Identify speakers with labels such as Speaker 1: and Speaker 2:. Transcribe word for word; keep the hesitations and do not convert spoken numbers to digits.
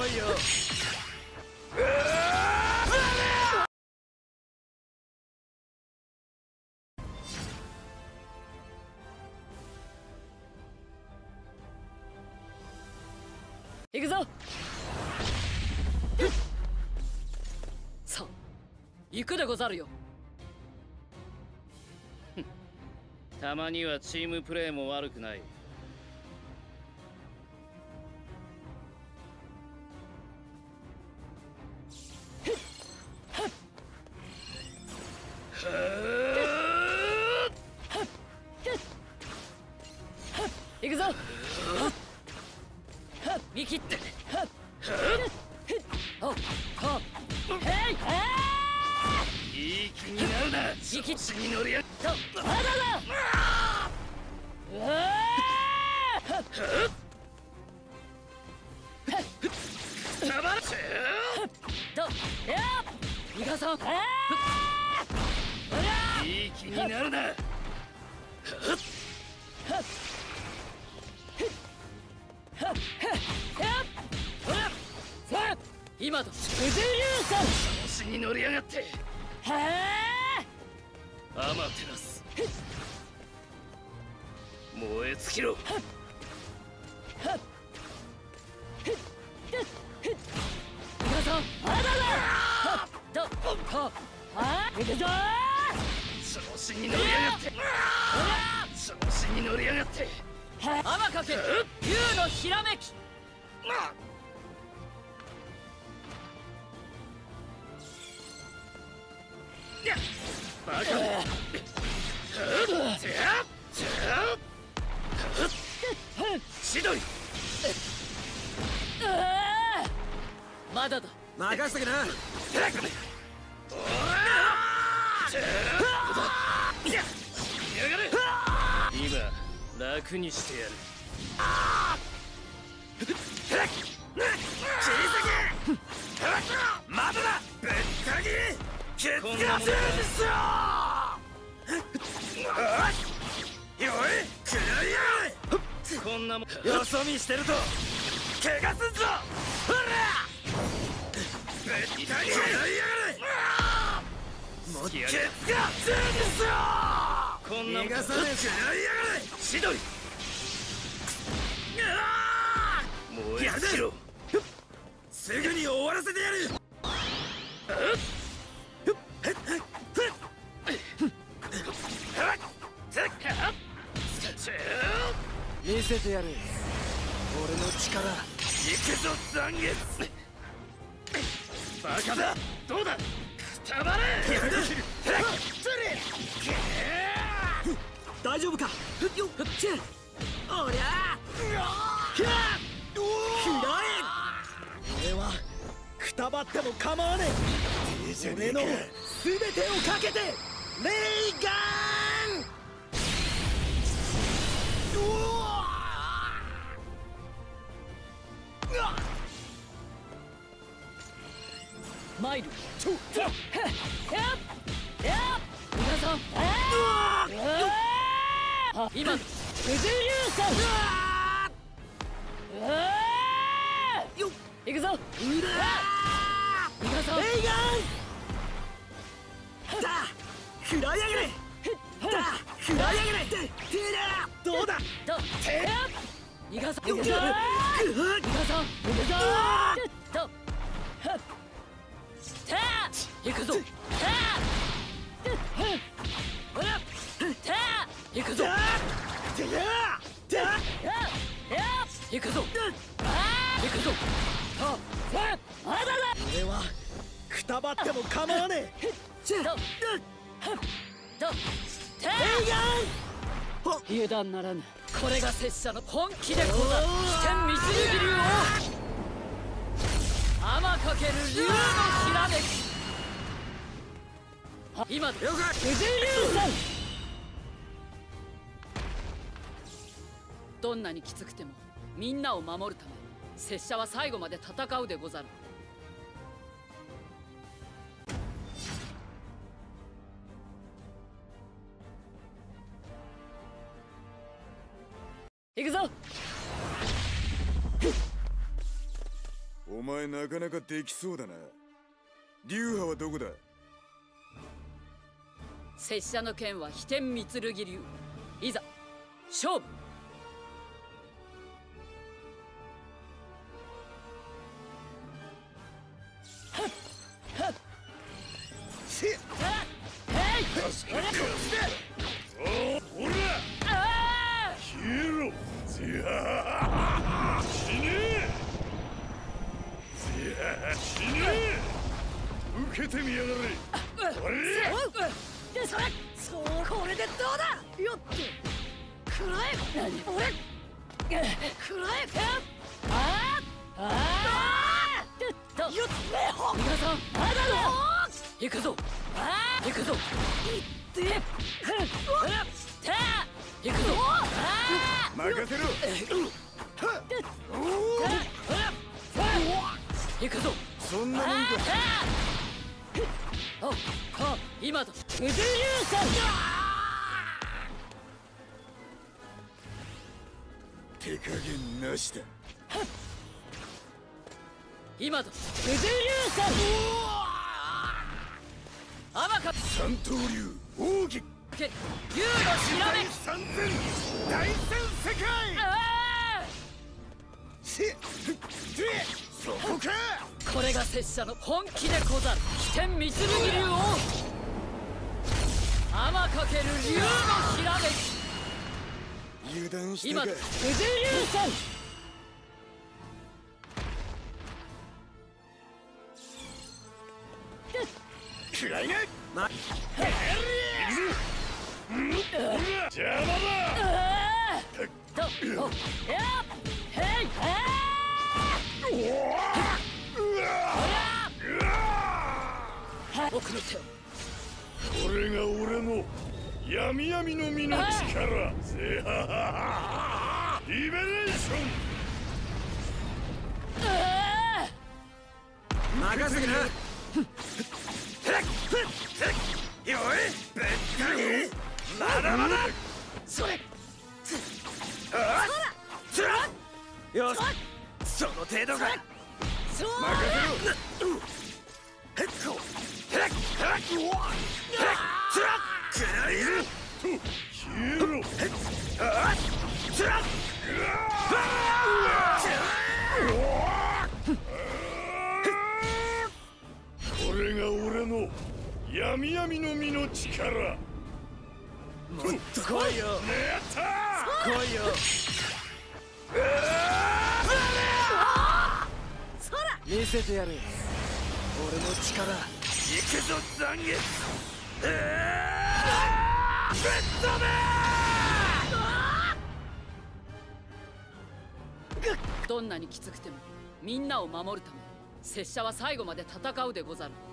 Speaker 1: 行くぞ。さあ行くでござるよ。
Speaker 2: たまにはチームプレーも悪くない。
Speaker 1: 行くぞ。見切って。
Speaker 2: いい気になるな。
Speaker 1: 見切っ
Speaker 2: 調子に乗りや。
Speaker 1: まだだ。うわ
Speaker 2: たまら
Speaker 1: とや逃がそう。
Speaker 2: いい気になるな。
Speaker 1: 今だ。九十龍さん。
Speaker 2: 調子に乗りやがって。
Speaker 1: は
Speaker 2: アマテラス、燃え尽きろ。
Speaker 1: 皆さんまだだ。ととあ行くぞ。
Speaker 2: 調子に乗りやがって。調子に乗りやがって。
Speaker 1: 天かけ竜のひらめき。
Speaker 2: バカ千鳥。
Speaker 1: まだだ。
Speaker 3: 任せとけな。
Speaker 2: 今楽にしてやる。まだだ。ぶった切り。ケツが強いですよ。よい、くらいやがれ。こんなもんよそ見してると怪我すんぞ。ほらぶった切り。くらいやがれ。もうケツが強いですよ。こんなもん逃がさねえ。くらいやがれ。千鳥。燃え尽きろ。すぐに終わらせてやる。
Speaker 3: 見せてやる俺の力。
Speaker 2: 行くぞ残月。バカだ。どうだ。くたばれ。
Speaker 3: 大丈夫か。よっちゅおりゃひゃくらえ。俺はくたばっても構わねえ。俺の全てをかけてレイガン。
Speaker 1: マイルちょっとやっやっ皆さん今九十龍さん。よっ行くぞ。皆さん
Speaker 3: レイガンだ。食らい上げれ。だ食らい上げれ。てらどうだ。
Speaker 1: とて逃がさ行くぞ。逃がさ行くぞ。とた行くぞ。たほらた行くぞ。
Speaker 3: てやだ
Speaker 1: や行くぞ。あ行くぞ。とまだだ。
Speaker 3: 俺はくたばっても構わねえ。
Speaker 1: ととた油断ならぬ。これが拙者の本気でござる。危険密輸流を天かける竜のひらめき。今だ。九十龍さん。どんなにきつくてもみんなを守るため拙者は最後まで戦うでござる。行くぞ。
Speaker 4: お前なかなかできそうだな。流派はどこだ？
Speaker 1: 拙者の剣は飛天御剣流。いざ勝負。
Speaker 4: 受けてみやがれ。
Speaker 3: でそれそうこれでどうだ。よってくらえ俺くらえああああよってほ
Speaker 1: 皆さんまだだ。行くぞ。ああ行くぞ。
Speaker 3: いって
Speaker 1: たあ行くぞ。ああ
Speaker 4: 任せろ。
Speaker 1: 行くぞ。
Speaker 4: そんなもんか。
Speaker 1: ああ今だ。九十龍さん
Speaker 4: 手加減なしだ。
Speaker 1: 今だ。九十龍さんアバカ
Speaker 4: 三刀流奥義
Speaker 1: け竜の調べ
Speaker 4: 三千大戦世界。
Speaker 1: あ
Speaker 4: せでそこか。
Speaker 1: あこれが拙者の本気でござる。飛天御剣流を天かける竜のひらめき。
Speaker 4: 油断したか。
Speaker 1: 今だ。九十龍さん
Speaker 4: くらいが
Speaker 3: ま
Speaker 4: 邪魔だ。
Speaker 1: ああとおやっへいあ奥の手を。
Speaker 4: これが俺の闇闇の実の力。ぜはははリベレーション。
Speaker 1: あ
Speaker 3: 任せてな。
Speaker 2: よいべったりまだまだ。
Speaker 3: それ
Speaker 2: あつらよしその程度か。
Speaker 3: そう
Speaker 2: 任せろ。へっこへっへっへっつらくらいる
Speaker 4: 消えろ。
Speaker 2: あつら
Speaker 4: これが俺の闇闇の実の力。
Speaker 2: もっと来いよ。
Speaker 4: やった
Speaker 2: 来いよ。
Speaker 3: そら
Speaker 2: 見せてやる俺の力。行くぞ残月。ぶっ飛べ。
Speaker 1: どんなにきつくてもみんなを守るため拙者は最後まで戦うでござる。